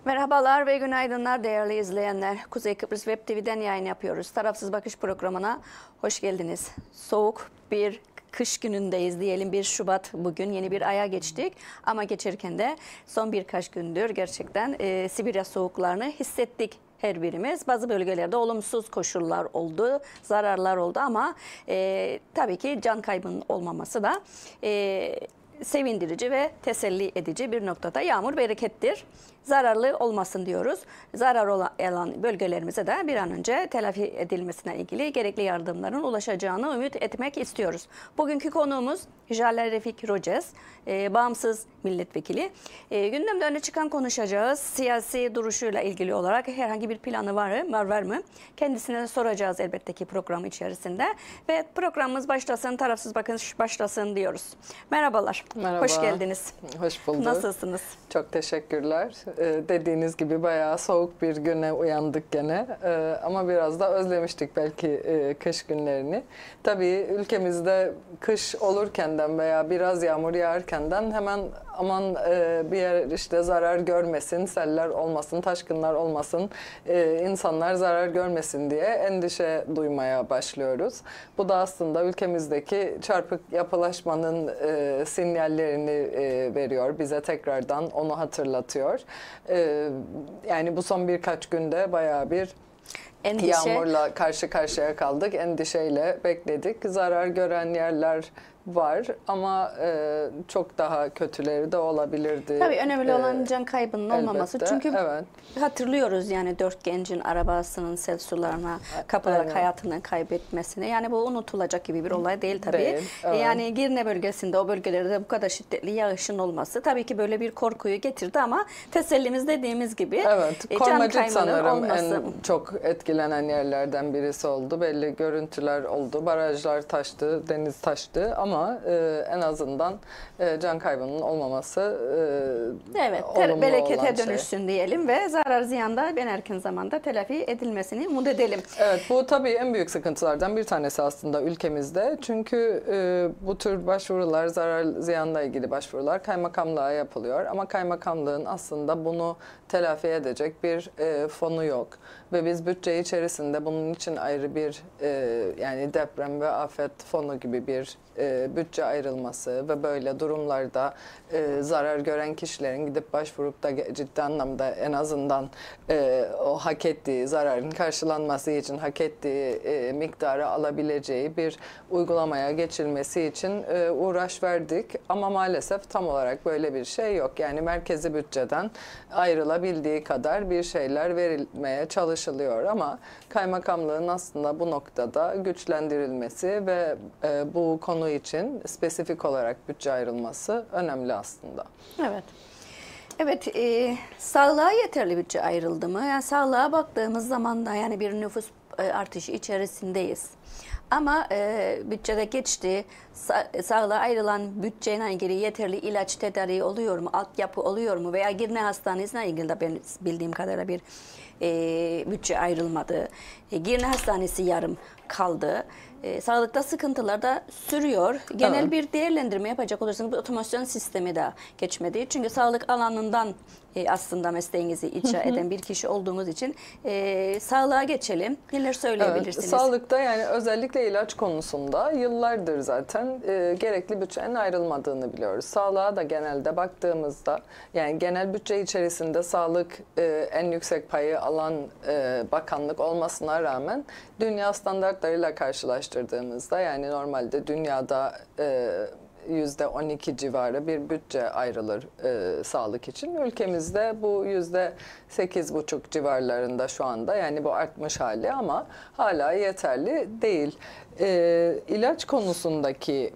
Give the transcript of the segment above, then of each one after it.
Merhabalar ve günaydınlar değerli izleyenler. Kuzey Kıbrıs Web TV'den yayın yapıyoruz. Tarafsız Bakış programına hoş geldiniz. Soğuk bir kış günündeyiz diyelim. 1 Şubat bugün, yeni bir aya geçtik. Ama geçerken de son birkaç gündür gerçekten Sibirya soğuklarını hissettik her birimiz. Bazı bölgelerde olumsuz koşullar oldu, zararlar oldu ama tabii ki can kaybının olmaması da sevindirici ve teselli edici bir noktada. Yağmur berekettir. Zararlı olmasın diyoruz. Zarar olan bölgelerimize de bir an önce telafi edilmesine ilgili gerekli yardımların ulaşacağını ümit etmek istiyoruz. Bugünkü konuğumuz Jale Refik Rogez, bağımsız milletvekili. Gündemde öne çıkan konuşacağız. Siyasi duruşuyla ilgili olarak herhangi bir planı var mı? Kendisine soracağız elbette ki program içerisinde. Ve programımız başlasın, tarafsız bakış başlasın diyoruz. Merhabalar. Merhaba. Hoş geldiniz. Hoş bulduk. Nasılsınız? Çok teşekkürler. Dediğiniz gibi bayağı soğuk bir güne uyandık gene. Ama biraz da özlemiştik belki kış günlerini. Tabii ülkemizde kış olurkenden veya biraz yağmur yağarkenden hemen aman bir yer işte zarar görmesin, seller olmasın, taşkınlar olmasın, insanlar zarar görmesin diye endişe duymaya başlıyoruz. Bu da aslında ülkemizdeki çarpık yapılaşmanın sinyallerini veriyor. Bize tekrardan onu hatırlatıyor. Yani bu son birkaç günde bayağı bir yağmurla karşı karşıya kaldık. Endişeyle bekledik. Zarar gören yerler var ama çok daha kötüleri de olabilirdi. Tabii önemli olan can kaybının olmaması. Elbette, Çünkü evet. hatırlıyoruz yani 4 gencin arabasının sel sularına kapılarak hayatını kaybetmesini. Yani bu unutulacak gibi bir olay değil tabii. Değil, evet. Yani Girne bölgesinde, o bölgelerde bu kadar şiddetli yağışın olması tabii ki böyle bir korkuyu getirdi ama tesellimiz dediğimiz gibi evet, can Kormacık kaybının sanırım olması. en çok etkilenen yerlerden birisi oldu. Belli görüntüler oldu. Barajlar taştı, deniz taştı ama en azından can kaybının olmaması evet, olumlu berekete olan dönüşsün diyelim ve zarar ziyanda en erken zamanda telafi edilmesini umut edelim. Evet, bu tabii en büyük sıkıntılardan bir tanesi aslında ülkemizde. Çünkü bu tür başvurular, zarar ziyanla ilgili başvurular kaymakamlığa yapılıyor. Ama kaymakamlığın aslında bunu telafi edecek bir fonu yok. Ve biz bütçe içerisinde bunun için ayrı bir yani deprem ve afet fonu gibi bir bütçe ayrılması ve böyle durumlarda zarar gören kişilerin gidip başvurup da ciddi anlamda en azından o hak ettiği zararın karşılanması için hak ettiği miktarı alabileceği bir uygulamaya geçilmesi için uğraş verdik. Ama maalesef tam olarak böyle bir şey yok. Yani merkezi bütçeden ayrılabildiği kadar bir şeyler verilmeye çalışılıyor ama kaymakamlığın aslında bu noktada güçlendirilmesi ve bu konu için spesifik olarak bütçe ayrılması önemli aslında. Evet. Evet, sağlığa yeterli bütçe ayrıldı mı? Yani sağlığa baktığımız zaman da yani bir nüfus artışı içerisindeyiz. Ama bütçede geçti, sağlığa ayrılan bütçeyle ilgili yeterli ilaç tedariği oluyor mu, altyapı oluyor mu veya Girne Hastanesi'ne ilgili de ben bildiğim kadarıyla bir bütçe ayrılmadı. Girne Hastanesi yarım kaldı. Sağlıkta sıkıntılar da sürüyor. Genel Evet. bir değerlendirme yapacak olursanız bu otomasyon sistemi de geçmedi. Çünkü sağlık alanından aslında mesleğinizi icra eden bir kişi olduğumuz için sağlığa geçelim. Neler söyleyebilirsiniz? Evet, sağlıkta yani özellikle ilaç konusunda yıllardır zaten gerekli bütçenin ayrılmadığını biliyoruz. Sağlığa da genelde baktığımızda yani genel bütçe içerisinde sağlık en yüksek payı alan bakanlık olmasına rağmen dünya standartlarıyla karşılaştırdığımızda yani normalde dünyada %12 civarı bir bütçe ayrılır sağlık için. Ülkemizde bu %8,5 civarlarında şu anda. Yani bu artmış hali ama hala yeterli değil. İlaç konusundaki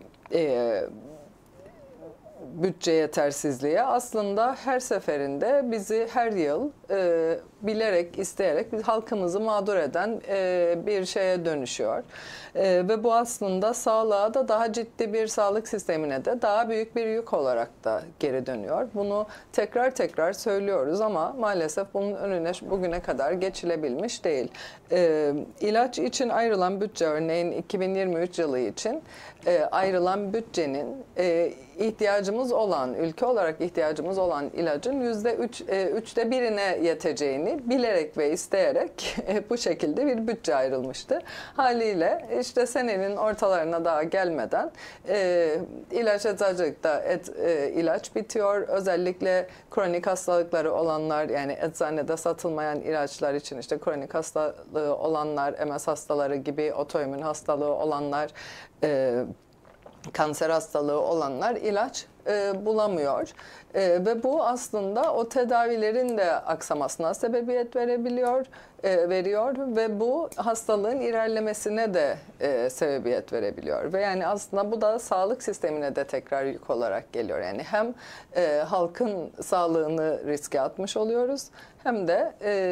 bütçe yetersizliği aslında her seferinde bizi her yıl bilerek, isteyerek halkımızı mağdur eden bir şeye dönüşüyor. Ve bu aslında sağlığa da daha ciddi bir sağlık sistemine de daha büyük bir yük olarak da geri dönüyor. Bunu tekrar tekrar söylüyoruz ama maalesef bunun önüne bugüne kadar geçilebilmiş değil. İlaç için ayrılan bütçe örneğin 2023 yılı için ayrılan bütçenin ihtiyacımız olan, ülke olarak ihtiyacımız olan ilacın üçte birine yeteceğini bilerek ve isteyerek bu şekilde bir bütçe ayrılmıştı. Haliyle işte senenin ortalarına daha gelmeden ilaç eczacılıkta ilaç bitiyor. Özellikle kronik hastalıkları olanlar, yani eczanede satılmayan ilaçlar için işte kronik hastalığı olanlar, MS hastaları gibi otoimmün hastalığı olanlar, kanser hastalığı olanlar ilaç bulamıyor. Ve bu aslında o tedavilerin de aksamasına sebebiyet veriyor ve bu hastalığın ilerlemesine de sebebiyet verebiliyor. Ve yani aslında bu da sağlık sistemine de tekrar yük olarak geliyor. Yani hem halkın sağlığını riske atmış oluyoruz, hem de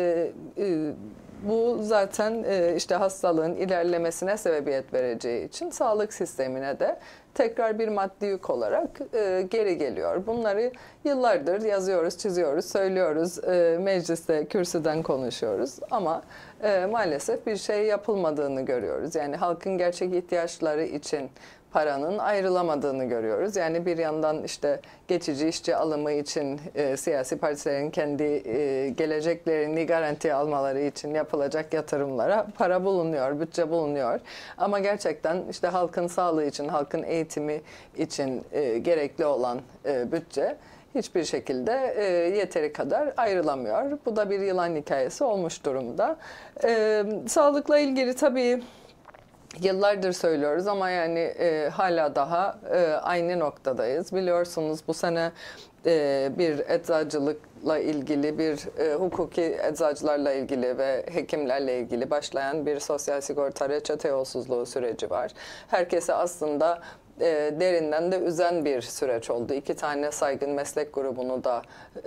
bu zaten işte hastalığın ilerlemesine sebebiyet vereceği için sağlık sistemine de tekrar bir maddi yük olarak geri geliyor. Bunları yıllardır yazıyoruz, çiziyoruz, söylüyoruz, mecliste, kürsüden konuşuyoruz ama maalesef bir şey yapılmadığını görüyoruz. Yani halkın gerçek ihtiyaçları için paranın ayrılamadığını görüyoruz. Yani bir yandan işte geçici işçi alımı için siyasi partilerin kendi geleceklerini garantiye almaları için yapılacak yatırımlara para bulunuyor, bütçe bulunuyor. Ama gerçekten işte halkın sağlığı için, halkın eğitimi için gerekli olan bütçe hiçbir şekilde yeteri kadar ayrılamıyor. Bu da bir yılan hikayesi olmuş durumda. Sağlıkla ilgili tabii yıllardır söylüyoruz ama yani hala daha aynı noktadayız. Biliyorsunuz bu sene bir eczacılıkla ilgili, bir hukuki eczacılarla ilgili ve hekimlerle ilgili başlayan bir sosyal sigorta reçete yolsuzluğu süreci var. Herkese aslında derinden de üzen bir süreç oldu. 2 tane saygın meslek grubunu da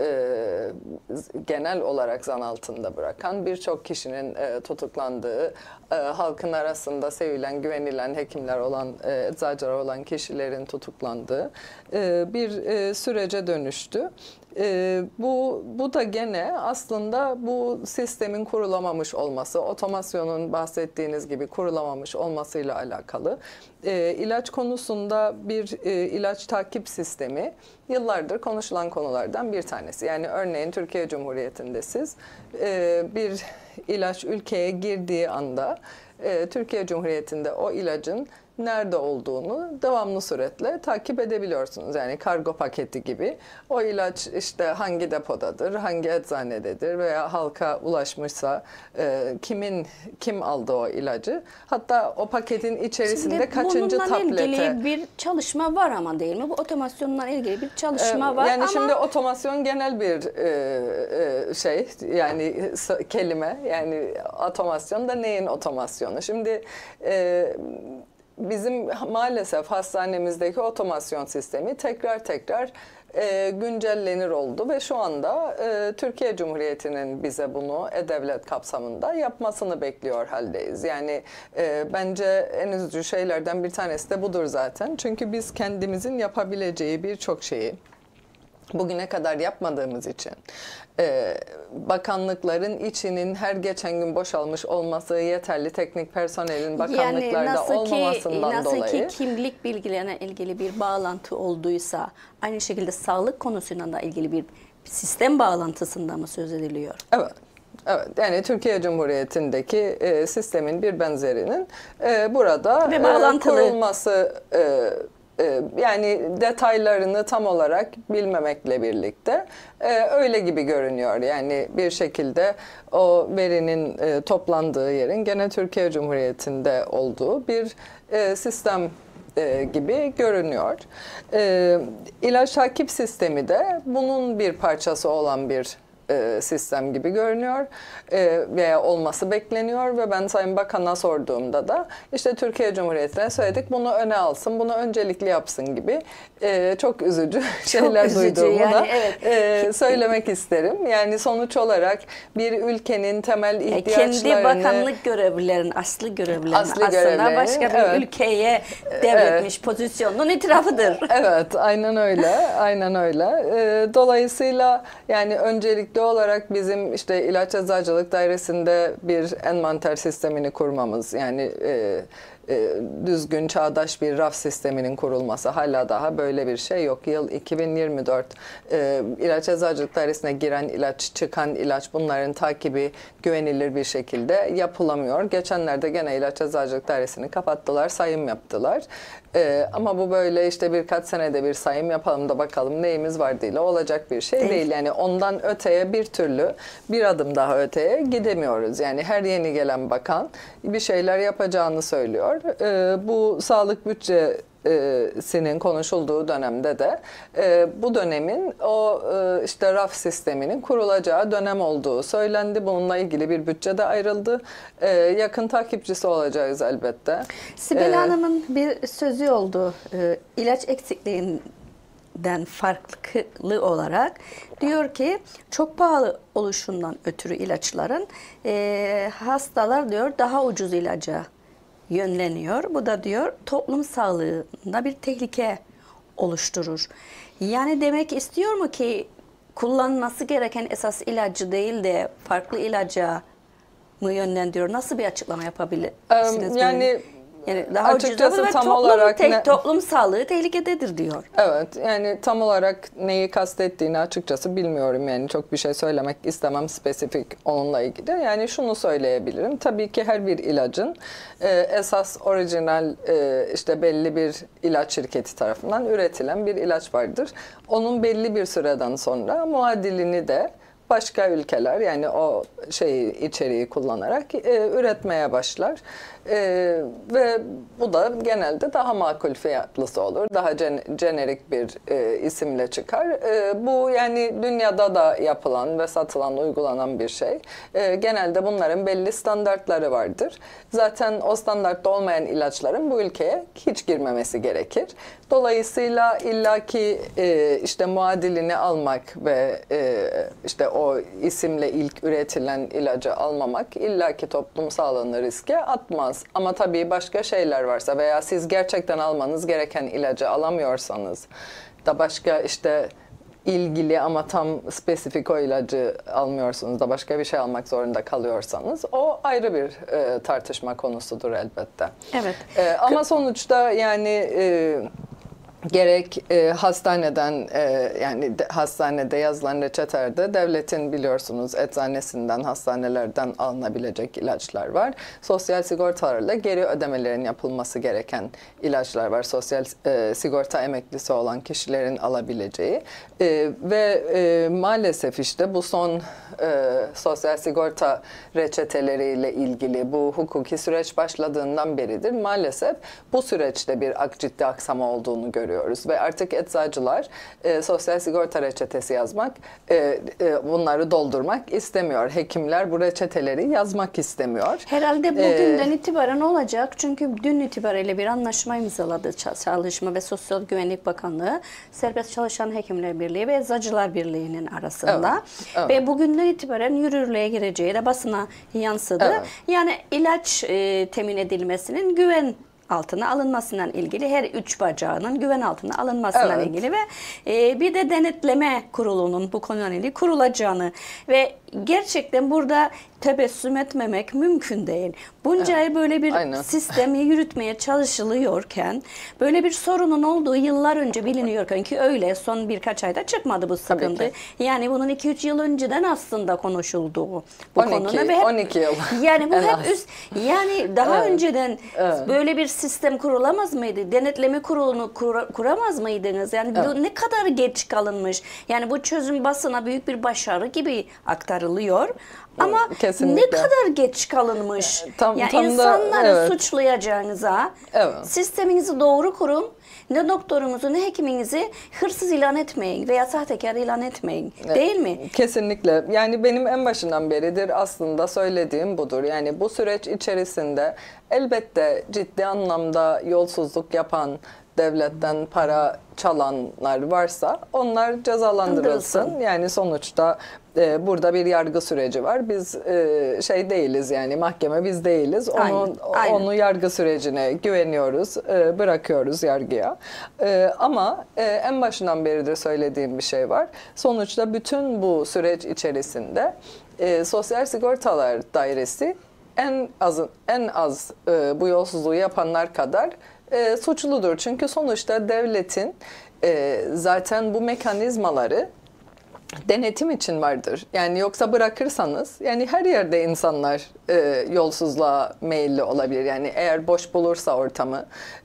genel olarak zan altında bırakan, birçok kişinin tutuklandığı, halkın arasında sevilen, güvenilen hekimler olan, eczacılar olan kişilerin tutuklandığı bir sürece dönüştü. Bu da gene aslında bu sistemin kurulamamış olması, otomasyonun bahsettiğiniz gibi kurulamamış olmasıyla alakalı. İlaç konusunda bir ilaç takip sistemi yıllardır konuşulan konulardan bir tanesi. Yani örneğin Türkiye Cumhuriyeti'nde siz bir ilaç ülkeye girdiği anda Türkiye Cumhuriyeti'nde o ilacın nerede olduğunu devamlı suretle takip edebiliyorsunuz. Yani kargo paketi gibi. O ilaç işte hangi depodadır, hangi eczanededir veya halka ulaşmışsa kim aldı o ilacı. Hatta o paketin içerisinde Şimdi kaçıncı tablete. Bununla ilgili bir çalışma var ama değil mi? Bu otomasyonla ilgili bir çalışma var yani ama şimdi otomasyon genel bir şey, yani kelime. Yani otomasyon da neyin otomasyonu? Şimdi bizim maalesef hastanemizdeki otomasyon sistemi tekrar güncellenir oldu ve şu anda Türkiye Cumhuriyeti'nin bize bunu e-devlet kapsamında yapmasını bekliyor haldeyiz. Yani bence en üzücü şeylerden bir tanesi de budur zaten. Çünkü biz kendimizin yapabileceği birçok şeyi bugüne kadar yapmadığımız için bakanlıkların içinin her geçen gün boşalmış olması, yeterli teknik personelin bakanlıklarda olmamasından dolayı. Nasıl ki kimlik bilgilerine ilgili bir bağlantı olduysa, aynı şekilde sağlık konusuyla da ilgili bir sistem bağlantısında mı söz ediliyor? Evet. Evet, yani Türkiye Cumhuriyeti'ndeki sistemin bir benzerinin burada kurulması, yani detaylarını tam olarak bilmemekle birlikte öyle gibi görünüyor. Yani bir şekilde o verinin toplandığı yerin gene Türkiye Cumhuriyeti'nde olduğu bir sistem gibi görünüyor. İlaç takip sistemi de bunun bir parçası olan bir sistem gibi görünüyor veya olması bekleniyor ve ben Sayın Bakan'a sorduğumda da işte Türkiye Cumhuriyeti'ne söyledik bunu öne alsın, bunu öncelikli yapsın gibi çok üzücü şeyler duyduğumu yani, da söylemek isterim. Yani sonuç olarak bir ülkenin temel ihtiyaçlarını... Kendi bakanlık görevlilerin, asli görevlilerin aslında başka bir ülkeye devretmiş pozisyonunun itirafıdır. Evet, aynen öyle. Aynen öyle. Dolayısıyla yani öncelikli olarak bizim işte ilaç eczacılık dairesinde bir envanter sistemini kurmamız, yani düzgün, çağdaş bir raf sisteminin kurulması, hala daha böyle bir şey yok. Yıl 2024. İlaç Eczacılık Dairesi'ne giren ilaç, çıkan ilaç, bunların takibi güvenilir bir şekilde yapılamıyor. Geçenlerde gene İlaç Eczacılık Dairesi'ni kapattılar, sayım yaptılar. Ama bu böyle işte birkaç senede bir sayım yapalım da bakalım neyimiz var değil, olacak bir şey değil. Yani ondan öteye bir türlü, bir adım daha öteye gidemiyoruz. Yani her yeni gelen bakan bir şeyler yapacağını söylüyor. Bu sağlık bütçesinin konuşulduğu dönemde de bu dönemin o işte raf sisteminin kurulacağı dönem olduğu söylendi. Bununla ilgili bir bütçe de ayrıldı. Yakın takipçisi olacağız elbette. Sibel Hanım'ın bir sözü oldu. İlaç eksikliğinden farklı olarak diyor ki çok pahalı oluşundan ötürü ilaçların hastalar diyor daha ucuz ilaca yönleniyor. Bu da diyor toplum sağlığında bir tehlike oluşturur. Yani demek istiyor mu ki kullanması gereken esas ilacı değil de farklı ilaca mı yönlendiriyor? Nasıl bir açıklama yapabilirsiniz? Yani daha açıkçası ucuz tam olarak toplum sağlığı tehlikededir diyor. Evet, yani tam olarak neyi kastettiğini açıkçası bilmiyorum, yani çok bir şey söylemek istemem spesifik onunla ilgili. Yani şunu söyleyebilirim, tabii ki her bir ilacın esas orijinal işte belli bir ilaç şirketi tarafından üretilen bir ilaç vardır. Onun belli bir süreden sonra muadilini de başka ülkeler, yani o içeriği kullanarak üretmeye başlar. Ve bu da genelde daha makul fiyatlısı olur. Daha jenerik bir isimle çıkar. Bu yani dünyada da yapılan ve satılan, uygulanan bir şey. Genelde bunların belli standartları vardır. Zaten o standartta olmayan ilaçların bu ülkeye hiç girmemesi gerekir. Dolayısıyla illaki işte muadilini almak ve işte o isimle ilk üretilen ilacı almamak illaki toplum sağlığını riske atmaz. Ama tabii başka şeyler varsa veya siz gerçekten almanız gereken ilacı alamıyorsanız da başka işte ilgili ama tam spesifik o ilacı almıyorsunuz da başka bir şey almak zorunda kalıyorsanız o ayrı bir tartışma konusudur elbette. Evet. Ama sonuçta yani gerek hastaneden yani hastanede yazılan reçetede devletin biliyorsunuz eczanesinden, hastanelerden alınabilecek ilaçlar var. Sosyal sigortalarla geri ödemelerin yapılması gereken ilaçlar var. Sosyal sigorta emeklisi olan kişilerin alabileceği ve maalesef işte bu son sosyal sigorta reçeteleriyle ilgili bu hukuki süreç başladığından beridir. Maalesef bu süreçte bir ciddi aksama olduğunu görüyoruz ve artık eczacılar sosyal sigorta reçetesi yazmak, bunları doldurmak istemiyor. Hekimler bu reçeteleri yazmak istemiyor. Herhalde bugünden itibaren olacak. Çünkü dün itibariyle bir anlaşma imzaladı Çalışma ve Sosyal Güvenlik Bakanlığı, Serbest Çalışan Hekimler Birliği ve Eczacılar Birliği'nin arasında. Evet, evet. Ve bugünden itibaren yürürlüğe gireceği de basına yansıdı. Evet. Yani ilaç temin edilmesinin güven altına alınmasından ilgili, her üç bacağının güven altına alınmasından ilgili ve bir de denetleme kurulunun bu konuyla ilgili kurulacağını ve gerçekten burada tebessüm etmemek mümkün değil. Bunca yıl böyle bir sistemi yürütmeye çalışılıyorken, böyle bir sorunun olduğu yıllar önce biliniyorken ki öyle son birkaç ayda çıkmadı bu sıkıntı. Yani bunun 2-3 yıl önceden aslında konuşuldu bu konunun ve hep, 12 yıl. Yani bu hep yani daha önceden böyle bir sistem kurulamaz mıydı? Denetleme kurulunu kuramaz mıydınız? Yani ne kadar geç kalınmış. Yani bu çözüm basına büyük bir başarı gibi aktarılıyor. Ama kesinlikle ne kadar geç kalınmış. Yani insanları suçlayacağınıza sisteminizi doğru kurun. Ne doktorunuzu ne hekiminizi hırsız ilan etmeyin veya sahtekar ilan etmeyin. Değil mi? Kesinlikle. Yani benim en başından beridir aslında söylediğim budur. Yani bu süreç içerisinde elbette ciddi anlamda yolsuzluk yapan, devletten para çalanlar varsa onlar cezalandırılsın. Yani sonuçta burada bir yargı süreci var. Biz şey değiliz, yani mahkeme biz değiliz. Onu yargı sürecine güveniyoruz, bırakıyoruz yargıya. Ama en başından beridir söylediğim bir şey var. Sonuçta bütün bu süreç içerisinde Sosyal Sigortalar Dairesi en az bu yolsuzluğu yapanlar kadar suçludur. Çünkü sonuçta devletin zaten bu mekanizmaları denetim için vardır. Yani yoksa bırakırsanız, yani her yerde insanlar yolsuzluğa meyilli olabilir. Yani eğer boş bulursa ortamı,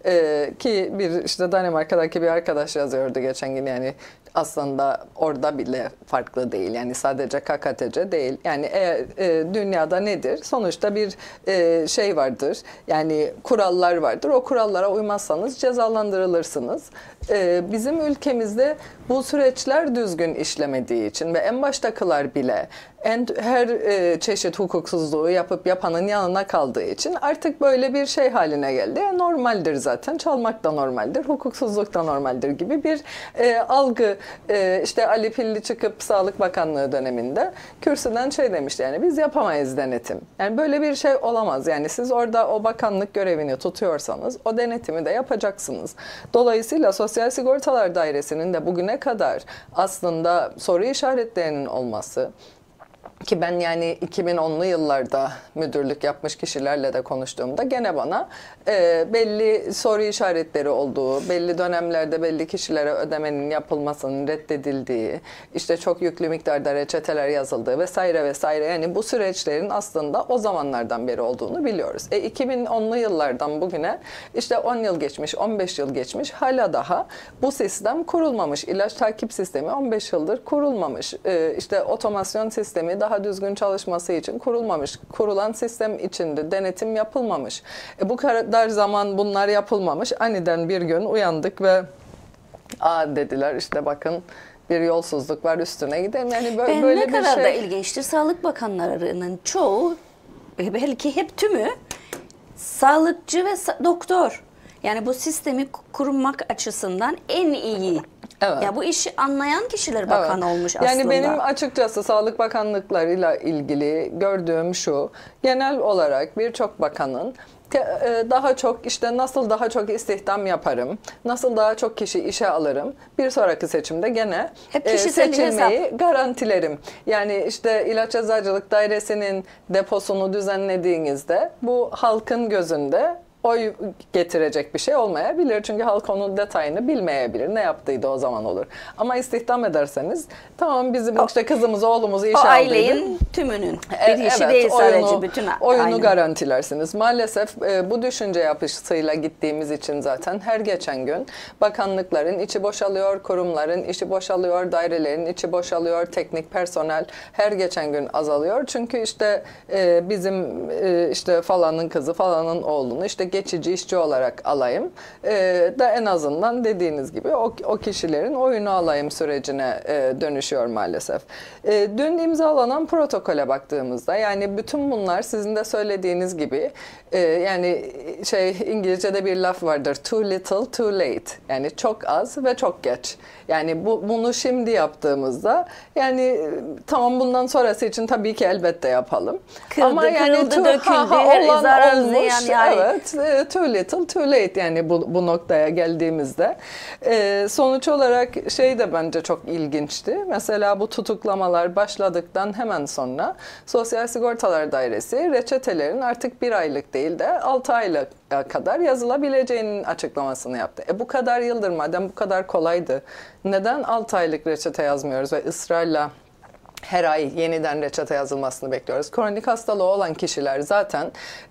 ki bir işte Danimarka'daki bir arkadaş yazıyordu geçen gün, yani aslında orada bile farklı değil. Yani sadece KKTC değil. Yani dünyada nedir? Sonuçta bir şey vardır. Yani kurallar vardır. O kurallara uymazsanız cezalandırılırsınız. Bizim ülkemizde bu süreçler düzgün işlemediği için ve en baştakiler bile her çeşit hukuksuzluğu yapıp yapanın yanına kaldığı için artık böyle bir şey haline geldi. Normaldir zaten. Çalmak da normaldir. Hukuksuzluk da normaldir gibi bir algı. İşte Ali Pilli çıkıp Sağlık Bakanlığı döneminde kürsüden şey demişti, yani biz yapamayız denetim. Yani böyle bir şey olamaz. Yani siz orada o bakanlık görevini tutuyorsanız o denetimi de yapacaksınız. Dolayısıyla Sosyal Sigortalar Dairesi'nin de bugüne kadar aslında soru işaretlerinin olması, ki ben yani 2010'lu yıllarda müdürlük yapmış kişilerle de konuştuğumda gene bana belli soru işaretleri olduğu, belli dönemlerde belli kişilere ödemenin yapılmasının reddedildiği, işte çok yüklü miktarda reçeteler yazıldığı vesaire vesaire, yani bu süreçlerin aslında o zamanlardan beri olduğunu biliyoruz. 2010'lu yıllardan bugüne işte 10 yıl geçmiş, 15 yıl geçmiş, hala daha bu sistem kurulmamış. İlaç takip sistemi 15 yıldır kurulmamış. İşte otomasyon sistemi daha düzgün çalışması için kurulmamış. Kurulan sistem içinde denetim yapılmamış. Bu kadar zaman bunlar yapılmamış. Aniden bir gün uyandık ve dediler işte bakın bir yolsuzluk var, üstüne gidelim. Yani böyle ne bir kadar şey. da ilginçtir. Sağlık Bakanlarının çoğu, belki hep tümü sağlıkçı ve doktor. Yani bu sistemi kurmak açısından en iyi. Evet. Ya bu işi anlayan kişiler bakan olmuş aslında. Yani benim açıkçası Sağlık Bakanlıklarıyla ilgili gördüğüm şu: genel olarak birçok bakanın daha çok işte nasıl daha çok istihdam yaparım, nasıl daha çok kişi işe alırım, bir sonraki seçimde gene seçilmeyi garantilerim. Yani işte İlaç Eczacılık Dairesi'nin deposunu düzenlediğinizde bu halkın gözünde oy getirecek bir şey olmayabilir. Çünkü halk onun detayını bilmeyebilir. Ne yaptıydı o zaman olur. Ama istihdam ederseniz tamam, bizim işte kızımız, oğlumuzu işe aldıydı. O ailenin tümünün bir işi değil sadece, bütün oyunu garantilersiniz. Maalesef bu düşünce yapısıyla gittiğimiz için zaten her geçen gün bakanlıkların içi boşalıyor, kurumların içi boşalıyor, dairelerin içi boşalıyor, teknik personel her geçen gün azalıyor. Çünkü işte bizim işte falanın kızı, falanın oğlunu işte geçici işçi olarak alayım da en azından dediğiniz gibi o kişilerin oyunu alayım sürecine dönüşüyor maalesef. Dün imzalanan protokole baktığımızda, yani bütün bunlar sizin de söylediğiniz gibi, yani İngilizce'de bir laf vardır: too little too late, yani çok az ve çok geç. Yani bunu şimdi yaptığımızda, yani tamam, bundan sonrası için tabii ki elbette yapalım. Ama yani döküldü, zarar ziyan, yani. Evet, too little too late, yani bu noktaya geldiğimizde. Sonuç olarak şey de bence çok ilginçti. Mesela bu tutuklamalar başladıktan hemen sonra Sosyal Sigortalar Dairesi reçetelerin artık 1 aylık değil de 6 aylık kadar yazılabileceğinin açıklamasını yaptı. Bu kadar yıldır madem bu kadar kolaydı, neden 6 aylık reçete yazmıyoruz ve ısrarla her ay yeniden reçete yazılmasını bekliyoruz? Kronik hastalığı olan kişiler zaten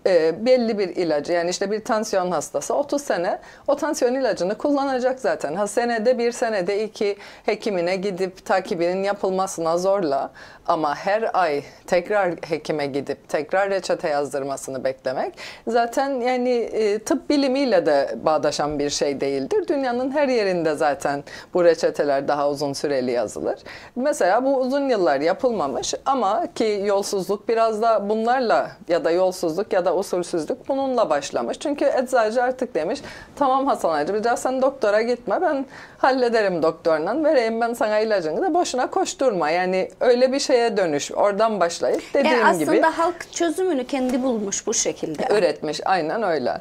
belli bir ilacı, yani işte bir tansiyon hastası 30 sene o tansiyon ilacını kullanacak zaten. Senede 1, senede 2 hekimine gidip takibinin yapılmasına zorla, ama her ay tekrar hekime gidip tekrar reçete yazdırmasını beklemek zaten yani tıp bilimiyle de bağdaşan bir şey değildir. Dünyanın her yerinde zaten bu reçeteler daha uzun süreli yazılır. Mesela bu uzun yıllar yapılmamış, ama ki yolsuzluk biraz da bunlarla, ya da yolsuzluk ya da usulsüzlük bununla başlamış. Çünkü eczacı artık demiş, tamam Hasan Hacı, bir daha sen doktora gitme, ben hallederim doktorla, vereyim ben sana ilacını da boşuna koşturma. Yani öyle bir şeye dönüş, oradan başlayıp dediğim yani aslında gibi. halk çözümünü kendi bulmuş bu şekilde. Üretmiş, aynen öyle.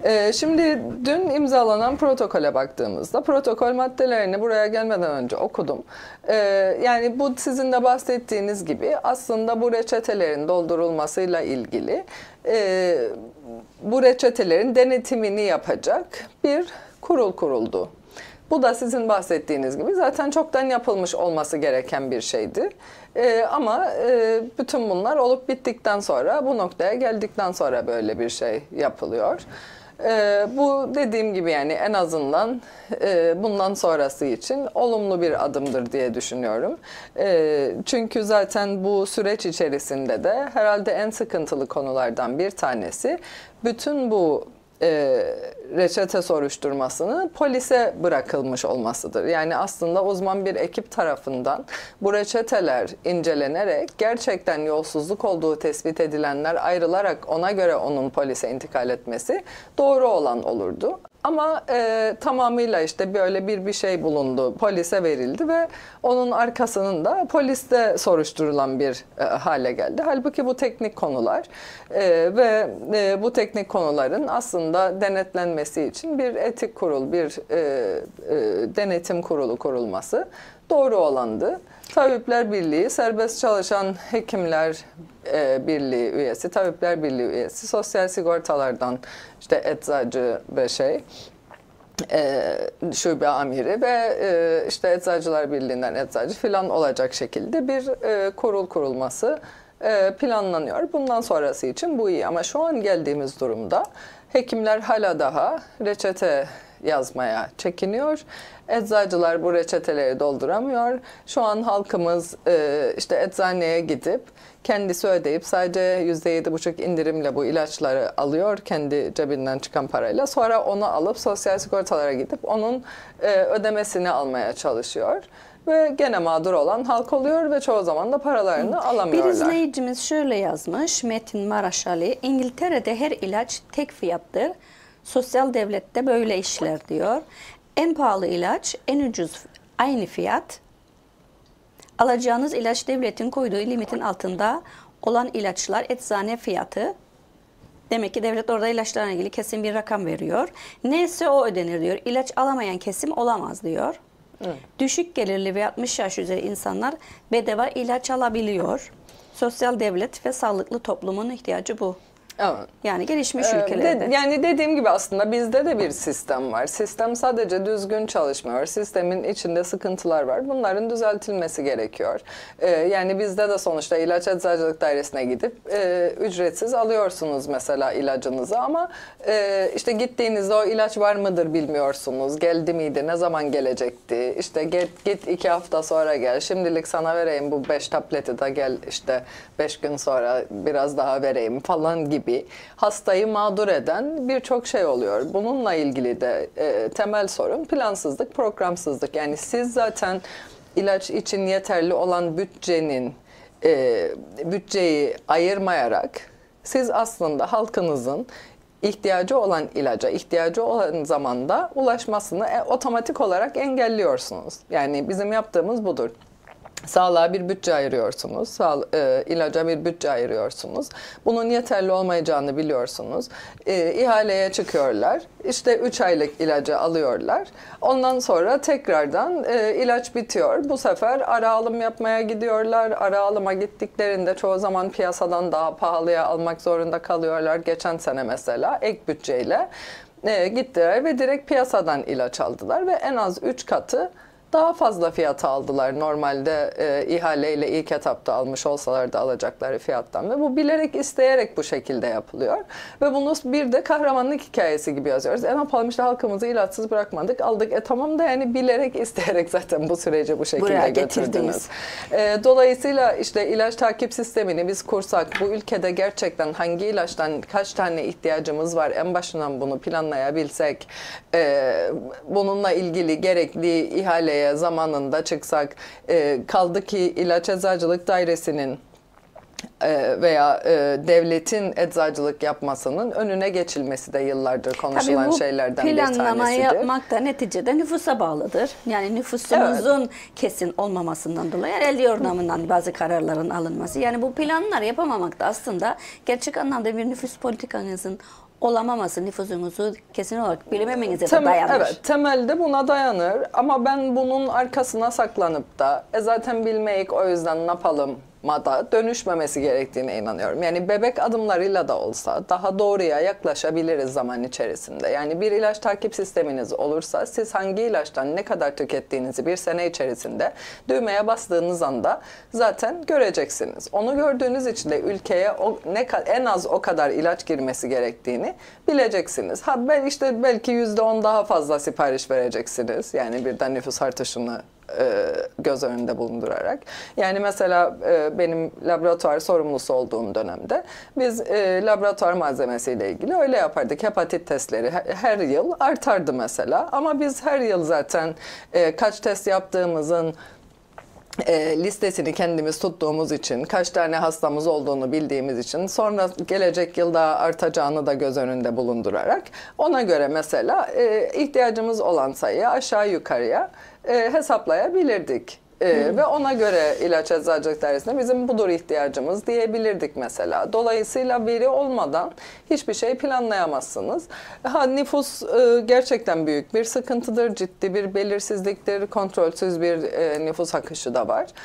Şimdi dün imzalanan protokole baktığımızda, protokol maddelerini buraya gelmeden önce okudum. Yani bu sizin de bahsettiğiniz bahsettiğiniz gibi aslında bu reçetelerin doldurulmasıyla ilgili bu reçetelerin denetimini yapacak bir kurul kuruldu. Bu da sizin bahsettiğiniz gibi zaten çoktan yapılmış olması gereken bir şeydi. Ama bütün bunlar olup bittikten sonra, bu noktaya geldikten sonra böyle bir şey yapılıyor. Bu dediğim gibi yani en azından bundan sonrası için olumlu bir adımdır diye düşünüyorum. Çünkü zaten bu süreç içerisinde de herhalde en sıkıntılı konulardan bir tanesi bütün bu reçete soruşturmasını polise bırakılmış olmasıdır. Yani aslında uzman bir ekip tarafından bu reçeteler incelenerek gerçekten yolsuzluk olduğu tespit edilenler ayrılarak ona göre onun polise intikal etmesi doğru olan olurdu. Ama tamamıyla işte böyle bir şey bulundu, polise verildi ve onun arkasının da poliste soruşturulan bir hale geldi. Halbuki bu teknik konular ve bu teknik konuların aslında denetlenmesi için bir etik kurul, bir denetim kurulu kurulması doğru olandı. Tabipler Birliği, Serbest Çalışan Hekimler Birliği üyesi, Tabipler Birliği üyesi, sosyal sigortalardan işte eczacı ve şube amiri ve işte Eczacılar Birliği'nden eczacı filan olacak şekilde bir kurul kurulması planlanıyor. Bundan sonrası için bu iyi ama şu an geldiğimiz durumda hekimler hala daha reçete yazmaya çekiniyor. Eczacılar bu reçeteleri dolduramıyor. Şu an halkımız işte eczaneye gidip kendisi ödeyip sadece %7,5 indirimle bu ilaçları alıyor kendi cebinden çıkan parayla. Sonra onu alıp sosyal sigortalara gidip onun ödemesini almaya çalışıyor. Ve gene mağdur olan halk oluyor ve çoğu zaman da paralarını alamıyorlar. Bir izleyicimiz şöyle yazmış, Metin Maraşali, İngiltere'de her ilaç tek fiyattır. Sosyal devlette böyle işler diyor. En pahalı ilaç, en ucuz aynı fiyat. Alacağınız ilaç devletin koyduğu limitin altında olan ilaçlar eczane fiyatı. Demek ki devlet orada ilaçlarla ilgili kesin bir rakam veriyor. Neyse o ödenir diyor. İlaç alamayan kesim olamaz diyor. Evet. Düşük gelirli ve 60 yaş üzeri insanlar bedava ilaç alabiliyor. Sosyal devlet ve sağlıklı toplumun ihtiyacı bu. Evet. Yani gelişmiş ülkelerde. Yani dediğim gibi aslında bizde de bir sistem var. Sistem sadece düzgün çalışmıyor. Sistemin içinde sıkıntılar var. Bunların düzeltilmesi gerekiyor. Yani bizde de sonuçta ilaç eczacılık dairesine gidip ücretsiz alıyorsunuz mesela ilacınızı ama işte gittiğinizde o ilaç var mıdır bilmiyorsunuz. Geldi miydi? Ne zaman gelecekti? İşte git 2 hafta sonra gel. Şimdilik sana vereyim bu 5 tableti de gel işte 5 gün sonra biraz daha vereyim falan gibi hastayı mağdur eden birçok şey oluyor. Bununla ilgili de temel sorun plansızlık, programsızlık. Yani siz zaten ilaç için yeterli olan bütçeyi ayırmayarak siz aslında halkınızın ihtiyacı olan ilaca, ihtiyacı olan zamanda ulaşmasını otomatik olarak engelliyorsunuz. Yani bizim yaptığımız budur. Sağlığa bir bütçe ayırıyorsunuz, ilaca bir bütçe ayırıyorsunuz. Bunun yeterli olmayacağını biliyorsunuz. İhaleye çıkıyorlar. İşte 3 aylık ilacı alıyorlar. Ondan sonra tekrardan ilaç bitiyor. Bu sefer ara alım yapmaya gidiyorlar. Ara alıma gittiklerinde çoğu zaman piyasadan daha pahalıya almak zorunda kalıyorlar. Geçen sene mesela ek bütçeyle gittiler ve direkt piyasadan ilaç aldılar ve en az 3 katı daha fazla fiyata aldılar normalde ihaleyle ilk etapta almış olsalar da alacakları fiyattan ve bu bilerek isteyerek bu şekilde yapılıyor ve bunu bir de kahramanlık hikayesi gibi yazıyoruz. Ne yapalım işte halkımızı ilaçsız bırakmadık aldık tamam da yani bilerek isteyerek zaten bu süreci bu şekilde götürdünüz. Dolayısıyla işte ilaç takip sistemini biz kursak bu ülkede gerçekten hangi ilaçtan kaç tane ihtiyacımız var en başından bunu planlayabilsek bununla ilgili gerekli ihaleye zamanında çıksak kaldı ki ilaç eczacılık dairesinin veya devletin eczacılık yapmasının önüne geçilmesi de yıllardır konuşulan şeylerden bir tanesidir. Planlamayı yapmak da neticede nüfusa bağlıdır. Yani nüfusumuzun kesin olmamasından dolayı el yordamından bazı kararların alınması. Yani bu planlar yapamamak da aslında gerçek anlamda bir nüfus politikanızın olamaması nüfusunuzu kesin olarak bilememenize de dayanır. Evet, temelde buna dayanır ama ben bunun arkasına saklanıp da zaten bilmeyik o yüzden ne yapalım da dönüşmemesi gerektiğine inanıyorum. Yani bebek adımlarıyla da olsa daha doğruya yaklaşabiliriz zaman içerisinde. Yani bir ilaç takip sisteminiz olursa siz hangi ilaçtan ne kadar tükettiğinizi bir sene içerisinde düğmeye bastığınız anda zaten göreceksiniz. Onu gördüğünüz için de ülkeye en az o kadar ilaç girmesi gerektiğini bileceksiniz. Belki %10 daha fazla sipariş vereceksiniz. Yani birden nüfus artışını göz önünde bulundurarak. Yani mesela benim laboratuvar sorumlusu olduğum dönemde biz laboratuvar malzemesiyle ilgili öyle yapardık. Hepatit testleri her yıl artardı mesela. Ama biz her yıl zaten kaç test yaptığımızın listesini kendimiz tuttuğumuz için, kaç tane hastamız olduğunu bildiğimiz için, sonra gelecek yıl daha artacağını da göz önünde bulundurarak ona göre mesela ihtiyacımız olan sayıyı aşağı yukarıya hesaplayabilirdik. Ve ona göre ilaç eczacılık dairesinde bizim budur ihtiyacımız diyebilirdik mesela. Dolayısıyla veri olmadan hiçbir şey planlayamazsınız. Nüfus gerçekten büyük bir sıkıntıdır, ciddi bir belirsizliktir, kontrolsüz bir nüfus akışı da var.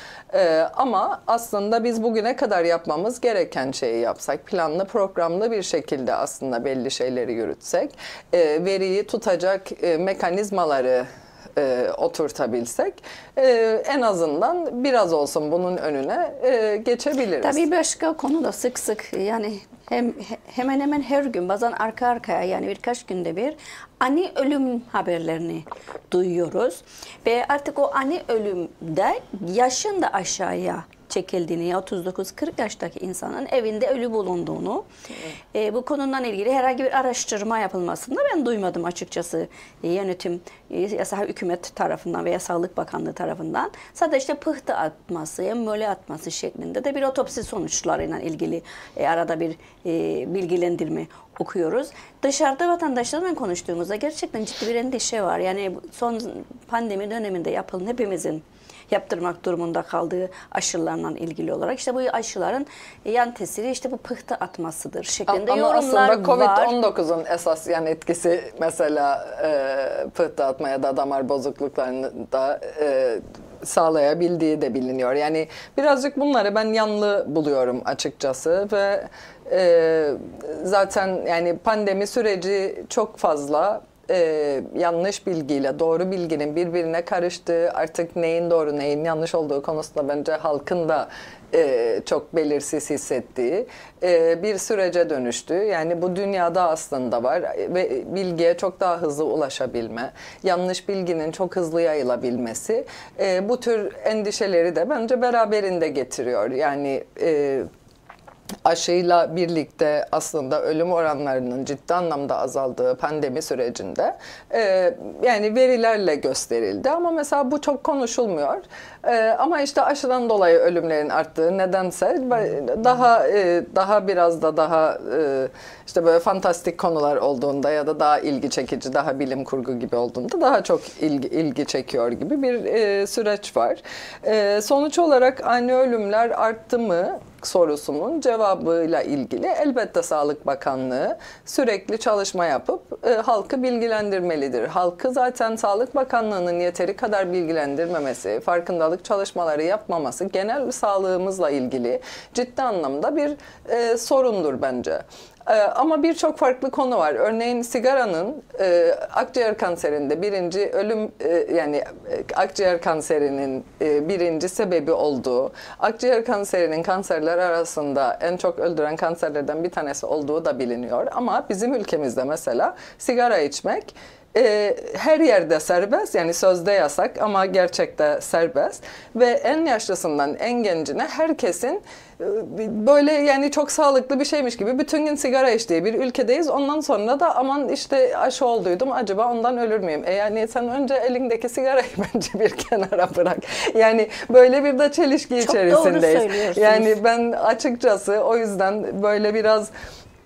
Ama aslında biz bugüne kadar yapmamız gereken şeyi yapsak, planlı programlı bir şekilde aslında belli şeyleri yürütsek, veriyi tutacak mekanizmaları oturtabilsek en azından biraz olsun bunun önüne geçebiliriz. Tabii başka konuda sık sık yani hemen hemen her gün bazen arka arkaya yani birkaç günde bir ani ölüm haberlerini duyuyoruz. Ve artık o ani ölümde yaşın da aşağıya çekildiğini, 39-40 yaştaki insanın evinde ölü bulunduğunu, bu konundan ilgili herhangi bir araştırma yapılmasını da ben duymadım açıkçası yönetim, hükümet tarafından veya Sağlık Bakanlığı tarafından. Sadece işte pıhtı atması, emmole atması şeklinde de bir otopsi sonuçlarıyla ilgili arada bir bilgilendirme okuyoruz. Dışarıda vatandaşlarla konuştuğumuzda gerçekten ciddi bir endişe var. Yani son pandemi döneminde yapılan hepimizin yaptırmak durumunda kaldığı aşılarla ilgili olarak işte bu aşıların yan tesiri işte bu pıhtı atmasıdır şeklinde ama yorumlar aslında var. Covid-19'un esas yan etkisi mesela pıhtı atma ya da damar bozukluklarını da sağlayabildiği de biliniyor. Yani birazcık bunları ben yanlı buluyorum açıkçası ve zaten yani pandemi süreci çok fazla yanlış bilgiyle doğru bilginin birbirine karıştığı, artık neyin doğru neyin yanlış olduğu konusunda bence halkın da çok belirsiz hissettiği bir sürece dönüştü. Yani bu dünyada aslında var ve bilgiye çok daha hızlı ulaşabilme, yanlış bilginin çok hızlı yayılabilmesi bu tür endişeleri de bence beraberinde getiriyor. Yani aşıyla birlikte aslında ölüm oranlarının ciddi anlamda azaldığı pandemi sürecinde yani verilerle gösterildi ama mesela bu çok konuşulmuyor. Ama işte aşıdan dolayı ölümlerin arttığı nedense daha biraz da daha işte böyle fantastik konular olduğunda ya da daha ilgi çekici, daha bilim kurgu gibi olduğunda daha çok ilgi çekiyor gibi bir süreç var. Sonuç olarak ani ölümler arttı mı sorusunun cevabıyla ilgili elbette Sağlık Bakanlığı sürekli çalışma yapıp halkı bilgilendirmelidir. Halkı zaten Sağlık Bakanlığı'nın yeteri kadar bilgilendirmemesi, farkındalık çalışmaları yapmaması genel sağlığımızla ilgili ciddi anlamda bir sorundur bence. Ama birçok farklı konu var. Örneğin sigaranın akciğer kanserinde birinci ölüm yani akciğer kanserinin birinci sebebi olduğu, akciğer kanserinin kanserler arasında en çok öldüren kanserlerden bir tanesi olduğu da biliniyor. Ama bizim ülkemizde mesela sigara içmek her yerde serbest, yani sözde yasak ama gerçekte serbest ve en yaşlısından en gencine herkesin böyle yani çok sağlıklı bir şeymiş gibi bütün gün sigara içtiği bir ülkedeyiz. Ondan sonra da aman işte aşı olduydum acaba ondan ölür müyüm? Yani sen önce elindeki sigarayı bence bir kenara bırak. Yani böyle bir de çelişki çok içerisindeyiz. Doğru söylüyorsunuz. Yani ben açıkçası o yüzden böyle biraz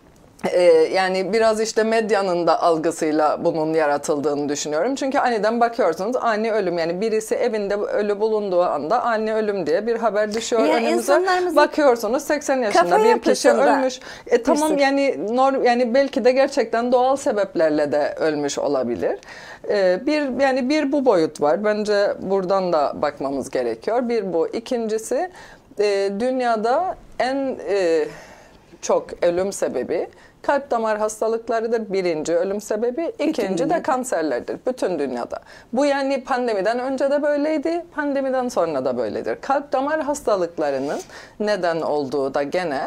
Yani biraz işte medyanın da algısıyla bunun yaratıldığını düşünüyorum. Çünkü aniden bakıyorsunuz ani ölüm, yani birisi evinde ölü bulunduğu anda ani ölüm diye bir haber düşüyor önümüze. Bakıyorsunuz 80 yaşında bir kişi ölmüş. Tamam yani yani belki de gerçekten doğal sebeplerle de ölmüş olabilir. Bir bu boyut var. Bence buradan da bakmamız gerekiyor. Bir bu. İkincisi dünyada en çok ölüm sebebi kalp damar hastalıklarıdır. Birinci ölüm sebebi, ikinci de kanserlerdir. Bütün dünyada. Bu yani pandemiden önce de böyleydi, pandemiden sonra da böyledir. Kalp damar hastalıklarının neden olduğu da gene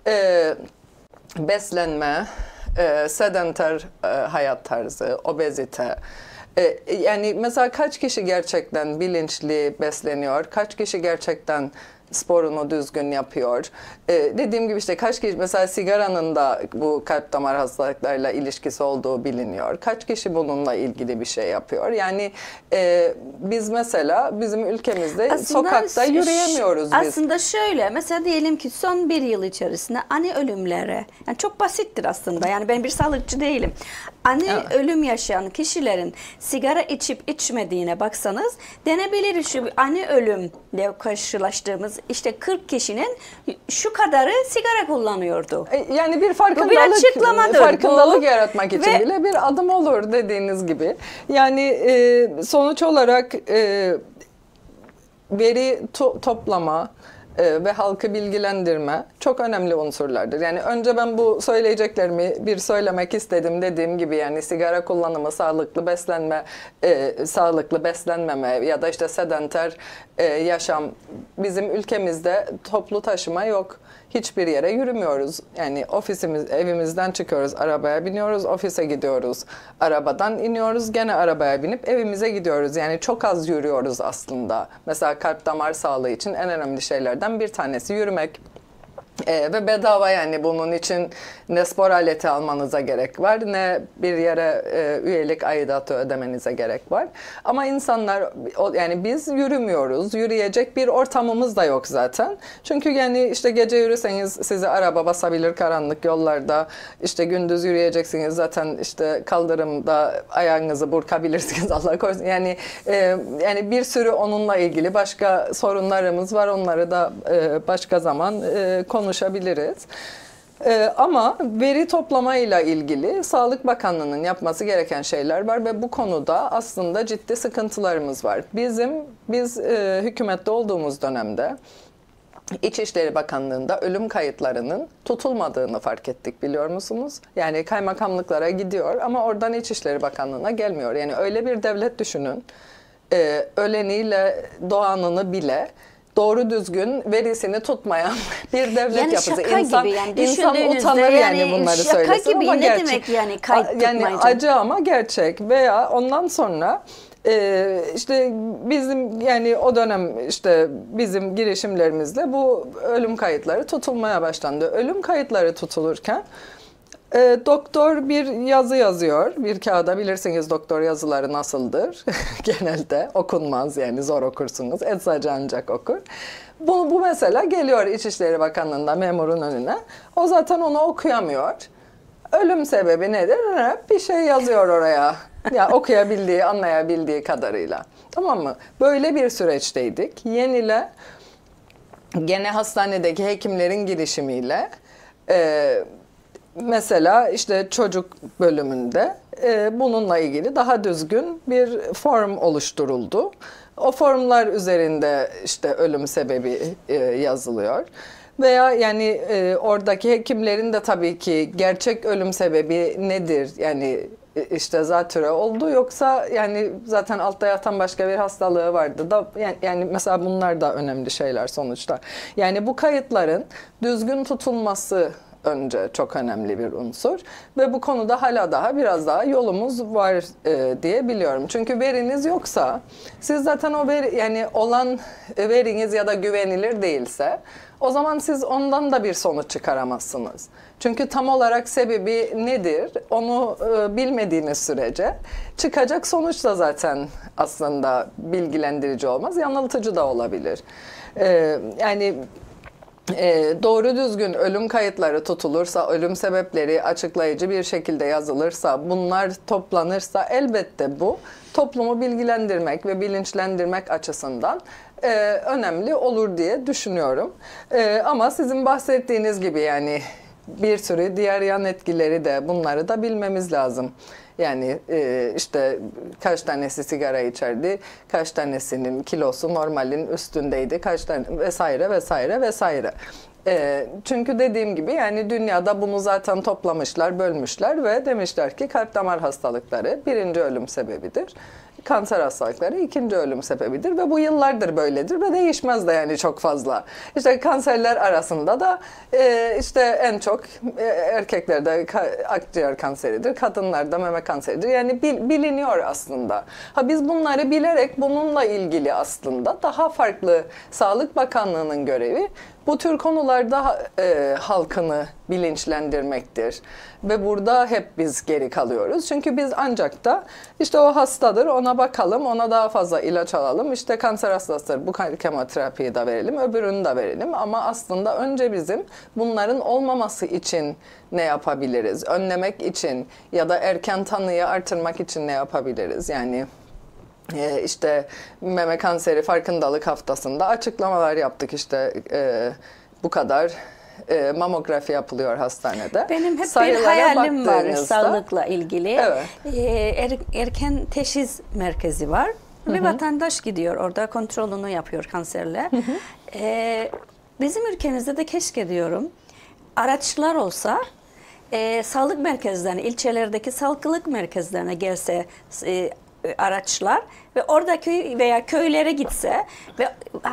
beslenme, sedanter hayat tarzı, obezite. Yani mesela kaç kişi gerçekten bilinçli besleniyor, kaç kişi gerçekten sporunu düzgün yapıyor. Dediğim gibi işte kaç kişi, mesela sigaranın da bu kalp damar hastalıklarıyla ilişkisi olduğu biliniyor. Kaç kişi bununla ilgili bir şey yapıyor? Yani biz mesela bizim ülkemizde aslında sokakta yürüyemiyoruz biz. Aslında şöyle, mesela diyelim ki son bir yıl içerisinde ani ölümlere, yani çok basittir aslında, yani ben bir sağlıkçı değilim. Ani ölüm yaşayan kişilerin sigara içip içmediğine baksanız denebilir, şu ani ölümle karşılaştığımız işte 40 kişinin şu kadarı sigara kullanıyordu. Yani bir farkındalık yaratmak için bile bir adım olur dediğiniz gibi. Yani sonuç olarak veri toplama ve halkı bilgilendirme çok önemli unsurlardır. Yani önce ben bu söyleyeceklerimi bir söylemek istedim, dediğim gibi yani sigara kullanımı, sağlıklı beslenmeme ya da işte sedanter yaşam, bizim ülkemizde toplu taşıma yok. Hiçbir yere yürümüyoruz. Yani evimizden çıkıyoruz, arabaya biniyoruz, ofise gidiyoruz. Arabadan iniyoruz, gene arabaya binip evimize gidiyoruz. Yani çok az yürüyoruz aslında. Mesela kalp damar sağlığı için en önemli şeylerden bir tanesi yürümek. Ve bedava, yani bunun için ne spor aleti almanıza gerek var, ne bir yere üyelik aidatı ödemenize gerek var. Ama insanlar, yani biz yürümüyoruz, yürüyecek bir ortamımız da yok zaten. Çünkü yani işte gece yürüseniz sizi araba basabilir karanlık yollarda, işte gündüz yürüyeceksiniz zaten işte kaldırımda ayağınızı burkabilirsiniz Allah korusun. Yani bir sürü onunla ilgili başka sorunlarımız var, onları da başka zaman konuşabiliriz. Ama veri toplamayla ilgili Sağlık Bakanlığı'nın yapması gereken şeyler var ve bu konuda aslında ciddi sıkıntılarımız var. Biz hükümette olduğumuz dönemde İçişleri Bakanlığı'nda ölüm kayıtlarının tutulmadığını fark ettik, biliyor musunuz? Yani kaymakamlıklara gidiyor ama oradan İçişleri Bakanlığı'na gelmiyor. Yani öyle bir devlet düşünün, öleniyle doğanını bile doğru düzgün verisini tutmayan bir devlet yani yapısı. Şaka gibi yani, insan utanır yani bunları söylesin. Şaka gibi, ama ne gerçek. demek yani kayıt tutmayacak? Yani acı ama gerçek. Veya ondan sonra işte bizim yani o dönem işte bizim girişimlerimizle bu ölüm kayıtları tutulmaya başlandı. Ölüm kayıtları tutulurken doktor bir yazı yazıyor bir kağıda, bilirsiniz doktor yazıları nasıldır? Genelde okunmaz, yani zor okursunuz. Eczacı ancak okur. Bu mesela geliyor İçişleri Bakanlığı'nda memurun önüne. O zaten onu okuyamıyor. Ölüm sebebi nedir? Bir şey yazıyor oraya. Ya okuyabildiği, anlayabildiği kadarıyla. Tamam mı? Böyle bir süreçteydik. Yenile gene hastanedeki hekimlerin girişimiyle mesela işte çocuk bölümünde bununla ilgili daha düzgün bir form oluşturuldu. O formlar üzerinde işte ölüm sebebi yazılıyor. Veya yani oradaki hekimlerin de tabii ki gerçek ölüm sebebi nedir? Yani işte zatürre oldu, yoksa yani zaten altta yatan başka bir hastalığı vardı da, yani mesela bunlar da önemli şeyler sonuçta. Yani bu kayıtların düzgün tutulması önce çok önemli bir unsur ve bu konuda hala daha biraz daha yolumuz var diye biliyorum. Çünkü veriniz yoksa, siz zaten o veri, yani olan veriniz ya da güvenilir değilse, o zaman siz ondan da bir sonuç çıkaramazsınız. Çünkü tam olarak sebebi nedir onu bilmediğiniz sürece çıkacak sonuç da zaten aslında bilgilendirici olmaz, yanıltıcı da olabilir. Yani Doğru düzgün ölüm kayıtları tutulursa, ölüm sebepleri açıklayıcı bir şekilde yazılırsa, bunlar toplanırsa elbette bu toplumu bilgilendirmek ve bilinçlendirmek açısından önemli olur diye düşünüyorum. Ama sizin bahsettiğiniz gibi yani bir sürü diğer yan etkileri de bunları da bilmemiz lazım. Yani işte kaç tanesi sigara içerdi, kaç tanesinin kilosu normalin üstündeydi, kaç tane vesaire vesaire vesaire. Çünkü dediğim gibi yani dünyada bunu zaten toplamışlar, bölmüşler ve demişler ki kalp damar hastalıkları birinci ölüm sebebidir. Kanser hastalıkları ikinci ölüm sebebidir ve bu yıllardır böyledir ve değişmez de yani çok fazla. İşte kanserler arasında da işte en çok erkeklerde akciğer kanseridir, kadınlarda meme kanseridir. Yani biliniyor aslında. Ha biz bunları bilerek bununla ilgili aslında daha farklı Sağlık Bakanlığı'nın görevi bu tür konularda halkını bilinçlendirmektir. Ve burada hep biz geri kalıyoruz. Çünkü biz ancak da işte o hastadır ona bakalım, ona daha fazla ilaç alalım. İşte kanser hastasıdır bu kemoterapiyi de verelim, öbürünü de verelim. Ama aslında önce bizim bunların olmaması için ne yapabiliriz? Önlemek için ya da erken tanıyı artırmak için ne yapabiliriz? Yani işte meme kanseri farkındalık haftasında açıklamalar yaptık işte bu kadar mamografi yapılıyor hastanede. Benim hep Sayılara bir hayalim var baktığınızda, sağlıkla ilgili. Evet. Erken teşhis merkezi var. Bir vatandaş gidiyor orada kontrolünü yapıyor kanserle. Bizim ülkemizde de keşke diyorum araçlar olsa sağlık merkezlerine, ilçelerdeki sağlık merkezlerine gelse araçlar ve oradaki veya köylere gitse ve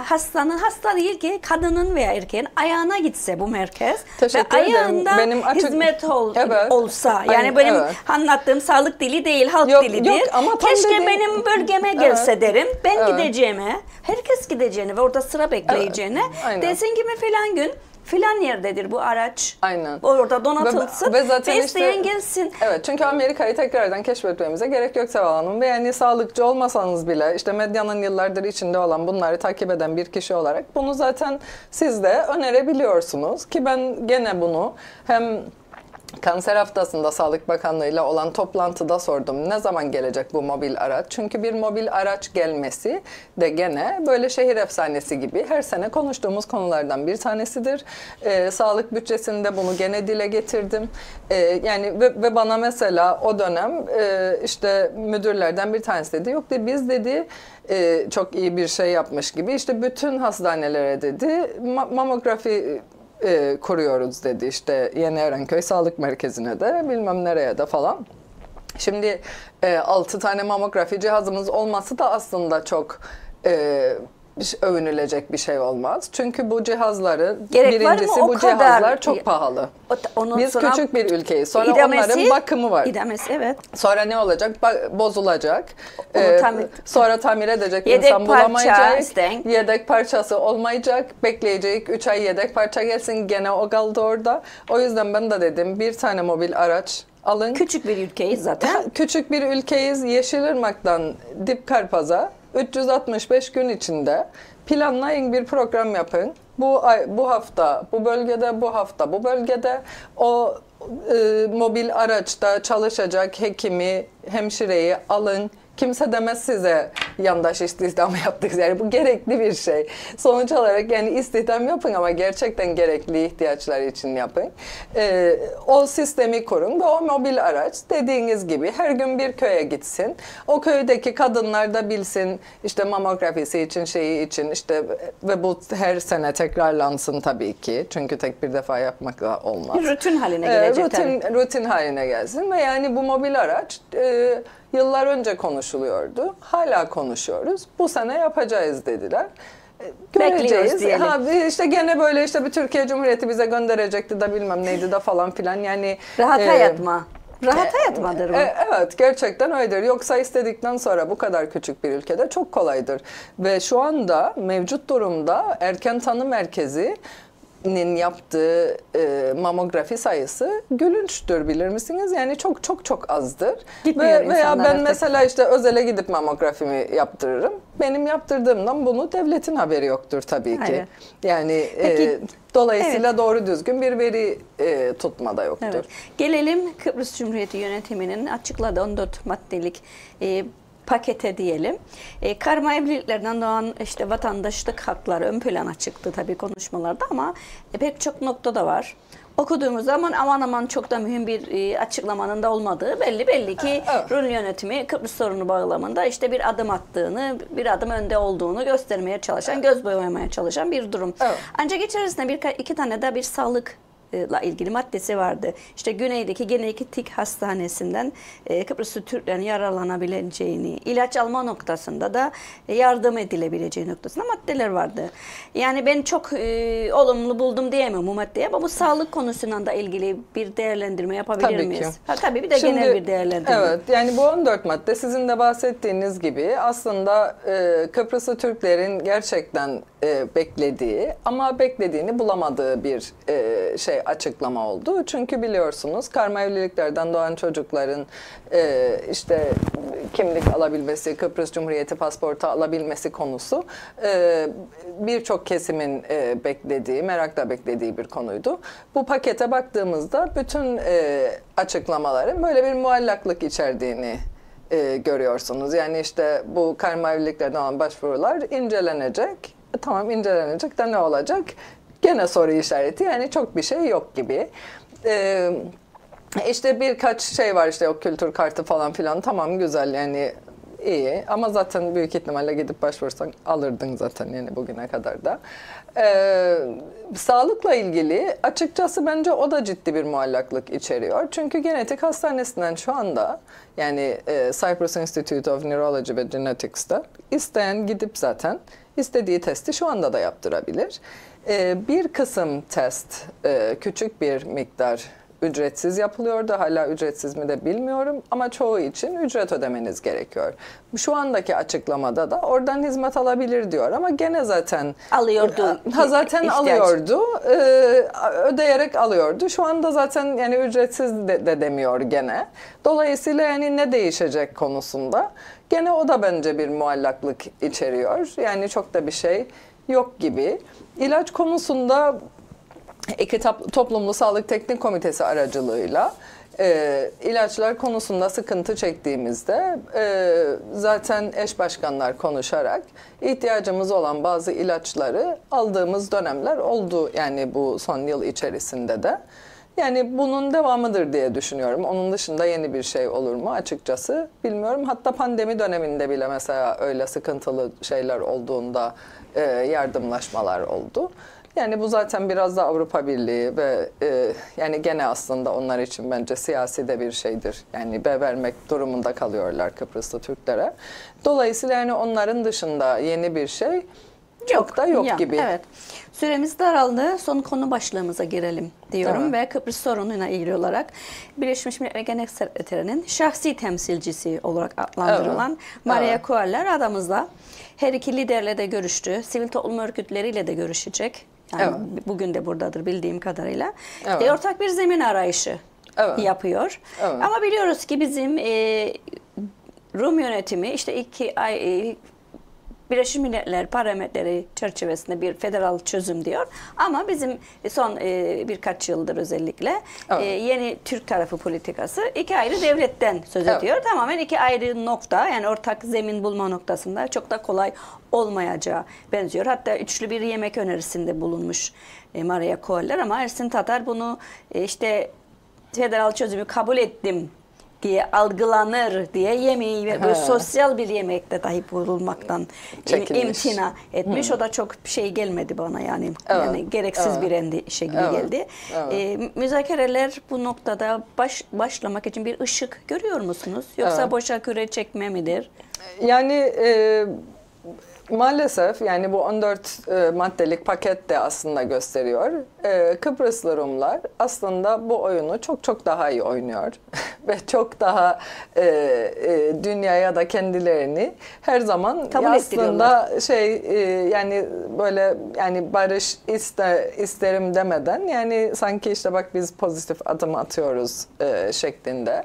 hasta değil ki kadının veya erkeğin ayağına gitse bu merkez Teşekkür ve ederim. ayağında Benim hizmet Evet. olsa yani Aynen, benim evet. anlattığım sağlık dili değil halk Yok, dilidir. yok, ama tam Keşke dediğim- benim bölgeme gelse Evet. derim. Ben Evet. gideceğime, herkes gideceğine ve orada sıra bekleyeceğine Aynen. desin ki filan gün filan yerdedir bu araç. Aynen. Orada donatılsın Ve zaten ve isteyen işte- gelsin. Evet, çünkü Amerika'yı tekrardan keşfetmemize gerek yok Seval Hanım. Ve yani sağlıkçı olmasanız bile işte medyanın yıllardır içinde olan bunları takip eden bir kişi olarak bunu zaten siz de önerebiliyorsunuz. Ki ben gene bunu hem Kanser haftasında Sağlık Bakanlığı ile olan toplantıda sordum. Ne zaman gelecek bu mobil araç? Çünkü bir mobil araç gelmesi de gene böyle şehir efsanesi gibi her sene konuştuğumuz konulardan bir tanesidir. Sağlık bütçesinde bunu gene dile getirdim. Yani ve bana mesela o dönem işte müdürlerden bir tanesi dedi. Yok dedi biz dedi çok iyi bir şey yapmış gibi işte bütün hastanelere dedi mamografi kuruyoruz dedi işte Yeni Erenköy Sağlık Merkezi'ne de bilmem nereye de falan. Şimdi 6 tane mamografi cihazımız olması da aslında çok övünülecek bir şey olmaz. Çünkü bu cihazları Gerek var mı? birincisi O bu kadar. cihazlar çok pahalı. Ondan Biz sonra küçük bir ülkeyiz. Sonra İdamesi- onların bakımı var. İdamesi evet. Sonra ne olacak? Bozulacak. Onu tamir- Sonra tamir edecek Yedek insan parça bulamayacak. isteyen. Yedek parçası olmayacak. Bekleyecek 3 ay yedek parça gelsin. Gene o kaldı orada. O yüzden ben de dedim bir tane mobil araç alın. Küçük bir ülkeyiz zaten. Küçük bir ülkeyiz. Yeşilırmak'tan Dipkarpaz'a 365 gün içinde planlayın, bir program yapın. Bu hafta bu bölgede, bu hafta bu bölgede o mobil araçta çalışacak hekimi, hemşireyi alın. Kimse demez size yandaş istihdam yaptık. Yani bu gerekli bir şey. Sonuç olarak yani istihdam yapın ama gerçekten gerekli ihtiyaçlar için yapın. O sistemi kurun ve o mobil araç dediğiniz gibi her gün bir köye gitsin. O köydeki kadınlar da bilsin işte mamografisi için şeyi için işte ve bu her sene tekrarlansın tabii ki. Çünkü tek bir defa yapmakla olmaz. Bir rutin haline gelecek tabii. Rutin haline gelsin ve yani bu mobil araç yıllar önce konuşuluyordu. Hala konuşuyoruz. Bu sene yapacağız dediler. Bekliyoruz Göreceğiz. diyelim. İşte gene böyle işte bir Türkiye Cumhuriyeti bize gönderecekti da bilmem neydi de falan filan. Yani Rahat hayatma. Rahat hayatmadır bu. Evet, gerçekten öyledir. Yoksa istedikten sonra bu kadar küçük bir ülkede çok kolaydır. Ve şu anda mevcut durumda erken tanı merkezi yaptığı mamografi sayısı gülünçtür, bilir misiniz? Yani çok çok çok azdır. Gitmiyor Veya insanlar ben artık. mesela işte özele gidip mamografimi yaptırırım. Benim yaptırdığımdan bunu devletin haberi yoktur tabii ki. Hayır. Yani Peki, dolayısıyla doğru düzgün bir veri tutmada yoktur. Evet. Gelelim Kıbrıs Cumhuriyeti yönetiminin açıkladığı 14 maddelik pakete diyelim. Karma evliliklerden doğan işte vatandaşlık hakları ön plana çıktı tabii konuşmalarda ama pek çok noktada var. Okuduğumuz zaman aman aman çok da mühim bir açıklamanın da olmadığı belli ki Evet. Rum yönetimi Kıbrıs sorunu bağlamında işte bir adım attığını, bir adım önde olduğunu göstermeye çalışan, göz boyamaya çalışan bir durum. Evet. Ancak içerisinde iki tane de bir sağlık ilgili maddesi vardı. İşte güneydeki genetik hastanesinden Kıbrıslı Türklerin yararlanabileceğini, ilaç alma noktasında da yardım edilebileceği noktasında maddeler vardı. Yani ben çok olumlu buldum diyemem bu maddeye ama bu sağlık konusundan da ilgili bir değerlendirme yapabilir Tabii miyiz? ki. Tabii bir de genel bir değerlendirme. Evet, yani bu 14 madde sizin de bahsettiğiniz gibi aslında Kıbrıslı Türklerin gerçekten beklediği ama beklediğini bulamadığı bir açıklama oldu. Çünkü biliyorsunuz karma evliliklerden doğan çocukların işte kimlik alabilmesi, Kıbrıs Cumhuriyeti pasaportu alabilmesi konusu birçok kesimin beklediği, merakla beklediği bir konuydu. Bu pakete baktığımızda bütün açıklamaların böyle bir muallaklık içerdiğini görüyorsunuz. Yani işte bu karma evliliklerden olan başvurular incelenecek. Tamam, incelenecek de ne olacak? Gene soru işareti, yani çok bir şey yok gibi. İşte birkaç şey var, işte o kültür kartı falan filan, tamam güzel yani iyi ama zaten büyük ihtimalle gidip başvursan alırdın zaten yani bugüne kadar da. Sağlıkla ilgili açıkçası bence o da ciddi bir muallaklık içeriyor. Çünkü genetik hastanesinden şu anda yani Cyprus Institute of Neurology ve Genetics'te isteyen gidip zaten istediği testi şu anda da yaptırabilir. Bir kısım test küçük bir miktar ücretsiz yapılıyordu. Hala ücretsiz mi de bilmiyorum ama çoğu için ücret ödemeniz gerekiyor. Şu andaki açıklamada da oradan hizmet alabilir diyor ama gene zaten Alıyordu. zaten ihtiyaç. alıyordu. Ödeyerek alıyordu. Şu anda zaten yani ücretsiz de demiyor gene. Dolayısıyla yani ne değişecek konusunda gene o da bence bir muallaklık içeriyor. Yani çok da bir şey yok gibi. İlaç konusunda Toplumlu Sağlık Teknik Komitesi aracılığıyla ilaçlar konusunda sıkıntı çektiğimizde zaten eş başkanlar konuşarak ihtiyacımız olan bazı ilaçları aldığımız dönemler oldu yani bu son yıl içerisinde de. Yani bunun devamıdır diye düşünüyorum. Onun dışında yeni bir şey olur mu açıkçası bilmiyorum. Hatta pandemi döneminde bile mesela öyle sıkıntılı şeyler olduğunda yardımlaşmalar oldu. Yani bu zaten biraz da Avrupa Birliği ve yani gene aslında onlar için bence siyasi de bir şeydir. Yani vermek durumunda kalıyorlar Kıbrıslı Türklere. Dolayısıyla yani onların dışında yeni bir şey çok da yok gibi. Evet. Süremiz daraldı. Son konu başlığımıza girelim diyorum Tamam. ve Kıbrıs sorunuyla ilgili olarak Birleşmiş Milletler Genel Sekreterinin şahsi temsilcisi olarak adlandırılan Maria Koaller aramızda. Her iki liderle de görüştü. Sivil toplum örgütleriyle de görüşecek. Yani bugün de buradadır bildiğim kadarıyla. Evet. Ortak bir zemin arayışı yapıyor. Evet. Ama biliyoruz ki bizim Rum yönetimi işte 2 ay Birleşmiş Milletler parametreleri çerçevesinde bir federal çözüm diyor. Ama bizim son birkaç yıldır özellikle yeni Türk tarafı politikası 2 ayrı devletten söz ediyor. Tamamen 2 ayrı nokta, yani ortak zemin bulma noktasında çok da kolay olmayacağı benziyor. Hatta üçlü bir yemek önerisinde bulunmuş Maria Koaller ama Ersin Tatar bunu işte federal çözümü kabul ettim diye algılanır diye yemeği ve böyle sosyal bir yemekte dahi bulunmaktan imtina etmiş. O da çok şey gelmedi bana yani. Yani gereksiz bir endişe gibi geldi. Müzakereler bu noktada başlamak için bir ışık görüyor musunuz? Yoksa boşa küre çekme midir? Yani Maalesef yani bu 14 maddelik paket de aslında gösteriyor. Kıbrıslı Rumlar aslında bu oyunu çok çok daha iyi oynuyor ve çok daha dünyaya da kendilerini her zaman Kabul aslında yani böyle yani barış isterim demeden yani sanki işte bak biz pozitif adım atıyoruz şeklinde.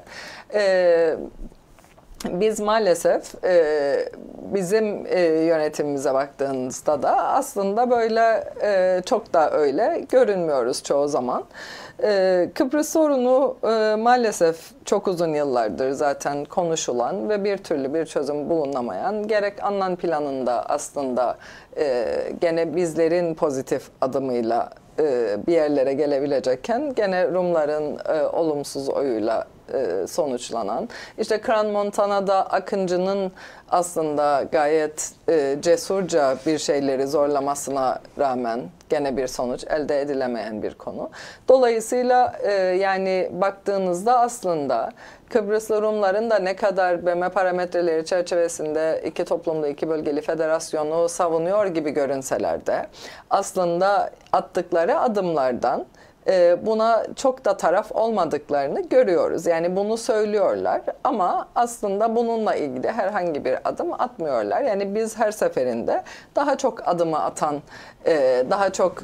Biz maalesef bizim yönetimimize baktığınızda da aslında böyle çok da öyle görünmüyoruz çoğu zaman. Kıbrıs sorunu maalesef çok uzun yıllardır zaten konuşulan ve bir türlü bir çözüm bulunamayan, gerek Annan planında aslında gene bizlerin pozitif adımıyla bir yerlere gelebilecekken gene Rumların olumsuz oyuyla sonuçlanan, işte Crans-Montana'da Akıncı'nın aslında gayet cesurca bir şeyleri zorlamasına rağmen gene bir sonuç elde edilemeyen bir konu. Dolayısıyla yani baktığınızda aslında Kıbrıslı Rumların da ne kadar BM parametreleri çerçevesinde iki toplumlu iki bölgeli federasyonu savunuyor gibi görünseler de aslında attıkları adımlardan buna çok da taraf olmadıklarını görüyoruz. Yani bunu söylüyorlar ama aslında bununla ilgili herhangi bir adım atmıyorlar. Yani biz her seferinde daha çok adımı atan, daha çok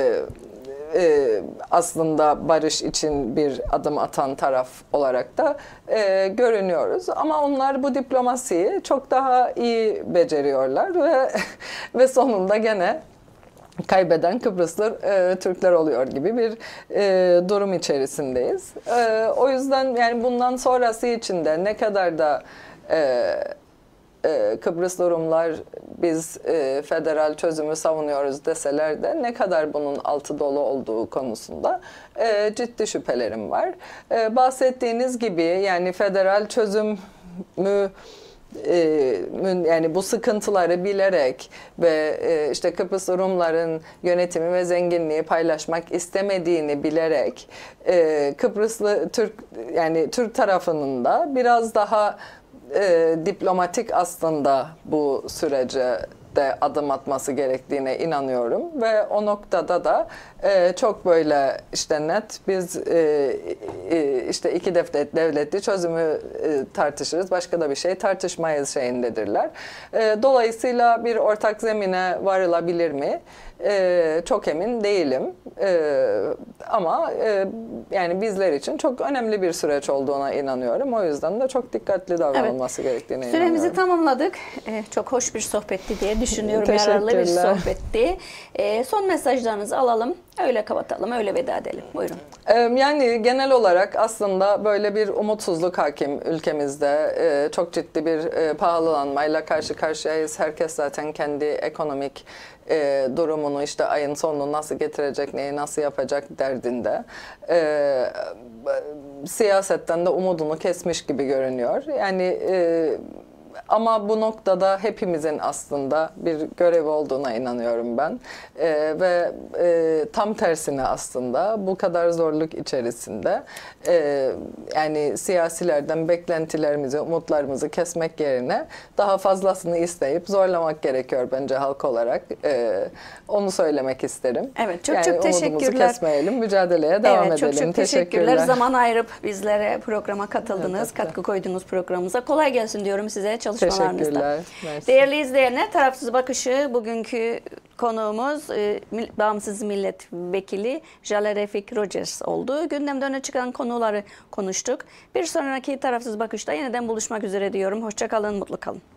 aslında barış için bir adım atan taraf olarak da görünüyoruz. Ama onlar bu diplomasiyi çok daha iyi beceriyorlar ve sonunda gene kaybeden Kıbrıslı Türkler oluyor gibi bir durum içerisindeyiz. O yüzden yani bundan sonrası için de ne kadar da Kıbrıslı Rumlar biz federal çözümü savunuyoruz deseler de ne kadar bunun altı dolu olduğu konusunda ciddi şüphelerim var. Bahsettiğiniz gibi yani federal çözümü yani bu sıkıntıları bilerek ve işte Kıbrıs Rumların yönetimi ve zenginliği paylaşmak istemediğini bilerek Kıbrıslı Türk tarafının da biraz daha diplomatik aslında bu sürece de adım atması gerektiğine inanıyorum ve o noktada da çok böyle işte net biz işte iki devletli çözümü tartışırız, başka da bir şey tartışmayız şeyindedirler. Dolayısıyla bir ortak zemine varılabilir mi? Çok emin değilim. Ama yani bizler için çok önemli bir süreç olduğuna inanıyorum. O yüzden de çok dikkatli davranılması gerektiğine inanıyorum. Süremizi tamamladık. Çok hoş bir sohbetti diye düşünüyorum. Yararlı bir sohbetti. Son mesajlarınızı alalım. Öyle kapatalım, öyle veda edelim. Buyurun. Yani genel olarak aslında böyle bir umutsuzluk hakim ülkemizde. Çok ciddi bir pahalanmayla karşı karşıyayız. Herkes zaten kendi ekonomik durumunu işte ayın sonunu nasıl getirecek, neyi nasıl yapacak derdinde. Siyasetten de umudunu kesmiş gibi görünüyor. Yani ama bu noktada hepimizin aslında bir görevi olduğuna inanıyorum ben. Ve tam tersine aslında bu kadar zorluk içerisinde yani siyasilerden beklentilerimizi, umutlarımızı kesmek yerine daha fazlasını isteyip zorlamak gerekiyor bence halk olarak. Onu söylemek isterim. Evet, çok yani çok teşekkürler. Umudumuzu kesmeyelim, mücadeleye devam edelim. Çok teşekkürler. Zaman ayırıp bizlere programa katıldınız, katkı koydunuz programımıza. Kolay gelsin diyorum size çalışmalarınızda. Teşekkürler. Mersi. Değerli izleyenler, Tarafsız Bakışı bugünkü konuğumuz Bağımsız Milletvekili Jale Refik Rogers oldu. Gündemde öne çıkan konuları konuştuk. Bir sonraki Tarafsız Bakış'ta yeniden buluşmak üzere diyorum. Hoşça kalın, mutlu kalın.